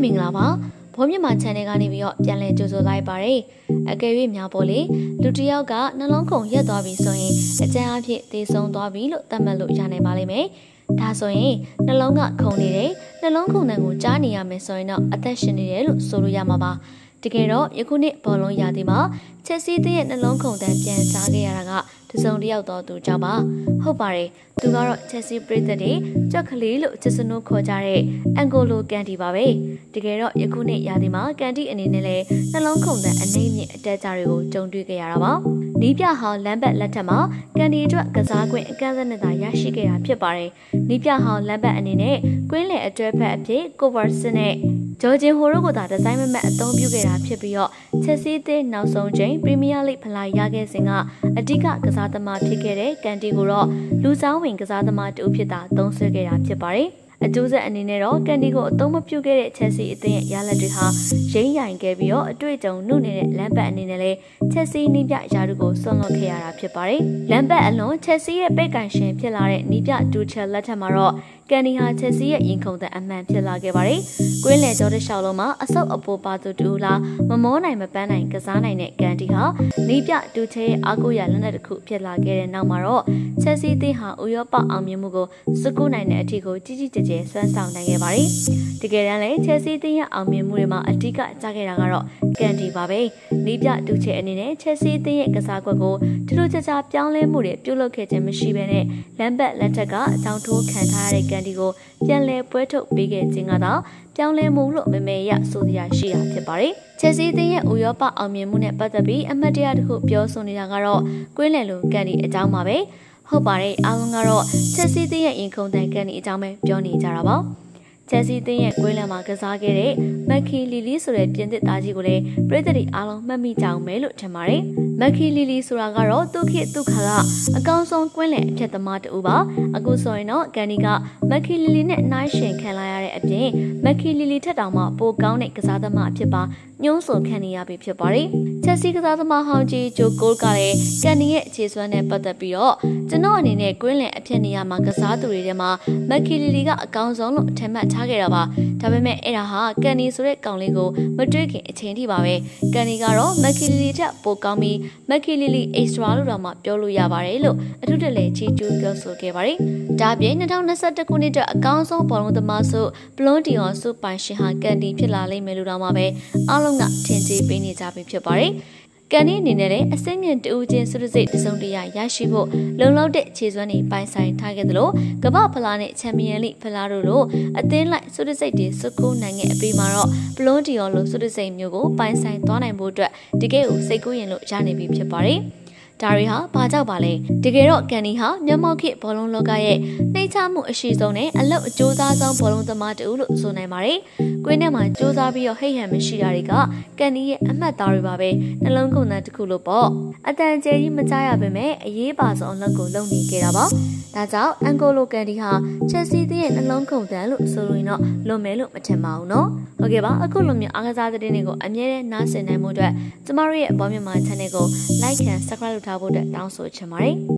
မင်္ဂလာပါဘုံမြန်မာ channel ကနေပြီးတော့ပြန်လည်ကြိုဆိုလိုက်ပါတယ်အကယ်၍များပေါ်လေလူတစ်ယောက်ကနှလုံးခုန်ရက်သွားပြီဆိုရင်အကျဉ်းအဖြစ်သေဆုံးသွားပြီလို့သတ်မှတ်လို့ရနိုင်ပါလိမ့်မယ်ဒါဆိုရင်နှလုံးကခုန်နေတယ်နှလုံးခုန်တဲ့ကိုကြားနေရမယ်ဆိုရင်တော့အသက်ရှင်နေတယ်လို့ဆိုလို့ရမှာပါတကယ်တော့ယခုနှစ်ဘောလုံးရာသီမှာချက်စီးတဲ့နှလုံးခုန်တဲ့ပြန်ကြားခဲ့ရတာကတစုံတစ်ယောက်တော့သူကြောင့်ပါဟုတ်ပါတယ်သူကတော့ချက်စီးပရိသတ်တွေကြက်ကလေးလို့ချစ်စနိုးခေါ်ကြတဲ့အန်ကိုလိုကန်တီပါပဲတကယ်တော့ယခုနှစ်ရာသီမှာကန်တီအနေနဲ့လည်းနှလုံးခုန်တဲ့အနေမြင့်အတက်ကြတွေကိုကြုံတွေ့ခဲ့ရတာပါနီးပြဟောင်းလမ်းဘက်လက်ထက်မှာကန်တီအတွက်ကစားခွင့်အကန့်အသတ်နဲ့သာရရှိခဲ့တာဖြစ်ပါတယ်နီးပြဟောင်းလမ်းဘက်အနေနဲ့ကွင်းလယ်အတွဲဖက်အဖြစ်ကိုဗာစစ်နဲ့ဂျော်ဂျင်ဟိုတို့ကသာဒီဇိုင်းမမတ်အသုံးပြုခဲ့တာဖြစ်ပြီးတော့ချက်စီးတဲ့နောက်ဆုံးချိန်ပရီးမီးယားလိဖလားရခဲ့စဉ်ကအဓိကကစားသမားဖြစ်ခဲ့တဲ့ကန်တီကိုတော့လူစားဝင်ကစားသမားတူဖြစ်တာသုံးဆွဲခဲ့တာဖြစ်ပါတယ်အကျိုးဆက်အနေနဲ့တော့ကန်တီကိုအသုံးမပြုခဲ့တဲ့ချက်စီအသင်းရဲ့ရလဒ်တွေဟာရိမ့်ရိုင်ခဲ့ပြီးတော့အတွေ့အကြုံနှုတ်နေတဲ့လမ်းဘက်အနေနဲ့လည်းချက်စီနီးပြရာထူးကိုဆွန့်လွတ်ခဲ့ရတာဖြစ်ပါတယ်လမ်းဘက်အလွန်ချက်စီရဲ့ပိတ်ကန်ရှင်ဖြစ်လာတဲ့နီးပြတူချယ်လက်ထက်မှာတော့ကန်ဒီဟာချက်စီရဲ့ရင်ခုန်တဲ့အမှန်ဖြစ်လာခဲ့ပါတယ်။ကွင်းလယ်ကျော်တဲ့ရှောက်လုံးမှာအဆုပ်အပိုးပါသူတူလားမမောနိုင်မပန်းနိုင်ကစားနိုင်တဲ့ကန်ဒီဟာနီးပြတူချဲရဲ့အားကိုးရလက်နက်တစ်ခုဖြစ်လာခဲ့တဲ့နောက်မှာတော့ချက်စီသင်းဟာဥရောပအောင်မြင်မှုကိုစကူးနိုင်တဲ့အထီကိုကြီးကြီးကျယ်ကျယ်ဆွမ်းဆောင်နိုင်ခဲ့ပါတယ်။တကယ်တမ်းလည်းချက်စီသင်းရဲ့အောင်မြင်မှုတွေမှာအဓိကကျခဲ့တာကတော့ကန်ဒီပါပဲ။နီးပြတူချဲအနေနဲ့ချက်စီသင်းရဲ့ကစားကွက်ကိုထူးထူးခြားခြားပြောင်းလဲမှုတွေပြုလုပ်ခဲ့ခြင်းမရှိဘဲနဲ့လမ်းဘက်လက်ထက်ကအကြောင်းထိုးခံထားရတဲ့ကန်ဒီကိုပြန်လဲပွဲထုတ်ပေးခဲ့ခြင်းကတော့ပြောင်းလဲမှုလို့မမေရဆိုရရှိတာဖြစ်ပါတယ်။ချက်စီးသင်းရဲ့ဥရောပအောင်မြင်မှုနဲ့ပတ်သက်ပြီးအမှတ်တရတစ်ခုပြောဆိုနေတာကတော့ကွင်းလယ်လိုကန်ဒီအကြောင်းပါပဲ။ဟုတ်ပါတယ်အားလုံးကတော့ချက်စီးသင်းရဲ့ရင်ခုန်တန်ကန်ဒီအကြောင်းပဲပြောနေကြတာပါ။ချက်စီးသင်းရဲ့ကွင်းလယ်မှာကစားခဲ့တဲ့မက်ခီလီလီဆိုတဲ့ပြင်သစ်သားကြီးကိုလည်းပြည်သက်တွေအားလုံးမှတ်မိကြအောင်ပဲလို့ထင်ပါတယ်။မက်ခီလီလီဆိုတာကတော့သူခေတ်သူခါကအကောင်းဆုံးကွင်းလယ်အဖြတ်သမားတူပါ။အခုဆိုရင်တော့ကန်ဒီကမက်ခီလီလီနဲ့နှိုင်းယှဉ်ခံလာရတဲ့အပြင်မက်ခီလီလီထက်တောင်မှပိုကောင်းတဲ့ကစားသမားအဖြစ်ပါညှိုးဆိုခံနေရပြီဖြစ်ပါတယ်။ချက်စီကစားသမားဟောင်းကြီးဂျိုကိုကလည်းကန်ဒီရဲ့အခြေစွမ်းနဲ့ပတ်သက်ပြီးတော့ကျွန်တော်အနေနဲ့ကွင်းလယ်အဖြစ်နေရာမှာကစားသူတွေထဲမှာမက်ခီလီလီကအကောင်းဆုံးလို့ထင်မှတ်ထားခဲ့တာပါ။ဒါပေမဲ့အဲ့ဒါဟာကန်ဒီဆိုတဲ့ကောင်လေးကိုမတွေ့ခင်အချိန်ထိပါပဲ။ကန်ဒီကတော့မက်ခီလီလီထက်ပိုကောင်းပြီးမက်ခီလီလီ extra လို့တော့မှပြောလို့ရပါတယ်လို့အထူးတလဲချီကျူးပြောဆိုခဲ့ပါတယ်။ဒါပြင်2021ခုနှစ်အတွက်အကောင်းဆုံးဘောလုံးသမားဆိုဘလွန်တီအောင်စုပိုင်ရှင်ဟာကန်ဒီဖြစ်လာလိမ့်မယ်လို့တော့မှပဲအားလုံးကထင်ကြေးပေးနေကြပြီဖြစ်ပါတယ်။ကန်ဒီအနေနဲ့လည်းအစိမ့်မြင့်တူးချင်းစုရစိတ်တစုံတရာရရှိဖို့လုံလောက်တဲ့ခြေစွမ်းတွေပိုင်ဆိုင်ထားခဲ့သလိုကမ္ဘာဖလားနဲ့ချန်ပီယံလိဖလားတို့လိုအသင်းလိုက်စုရစိတ်တွေစုခိုးနိုင်တဲ့အပြီးမှာတော့ဘလွန်တီအောင်လိုစုရစိတ်မျိုးကိုပိုင်ဆိုင်သွားနိုင်ဖို့အတွက်တကယ်ကိုစိတ်ကူးရင်လို့ရနေပြီဖြစ်ပါတယ်။ဒါတွေဟာဘာကြောင့်ပါလဲတကယ်တော့ကန်ဒီဟာမျက်မှောက်ခေတ်ဘောလုံးလောကရဲ့နှိမ့်ချမှုအရှိဆုံးနဲ့အလောက်အကျိုးသားဆုံးဘောလုံးသမားတူလို့ဆိုနိုင်ပါတယ်။ကွင်းထဲမှာစူးစားပြီးတော့ဟိတ်ဟန်မရှိတာတွေကကန်ဒီရဲ့အမှတ်သားတွေပါပဲနှလုံးခုန်တဲ့တစ်ခုလို့ပေါ့အတန်ကျဲကြီးမကြားရပါနဲ့အရေးပါဆုံးအလုပ်ကိုလုပ်နေခဲ့တာပါ။ဒါကြောင့်အန်ကိုလိုကန်ဒီဟာချက်စီသင်းရဲ့နှလုံးခုန်တဲ့လို့ဆိုလို့ရင်တော့လွန်မယ်လို့မထင်ပါဘူးနော်။ဟုတ်ကဲ့ပါအခုလိုမျိုးအားကစားသတင်းတွေကိုအမြဲတမ်းနားဆင်နိုင်မှုအတွက်ကျမတို့ရဲ့ဘောမြန်မာ channel ကို like and subscribe လုပ်ထားဖို့တောင်းဆိုချင်ပါတယ်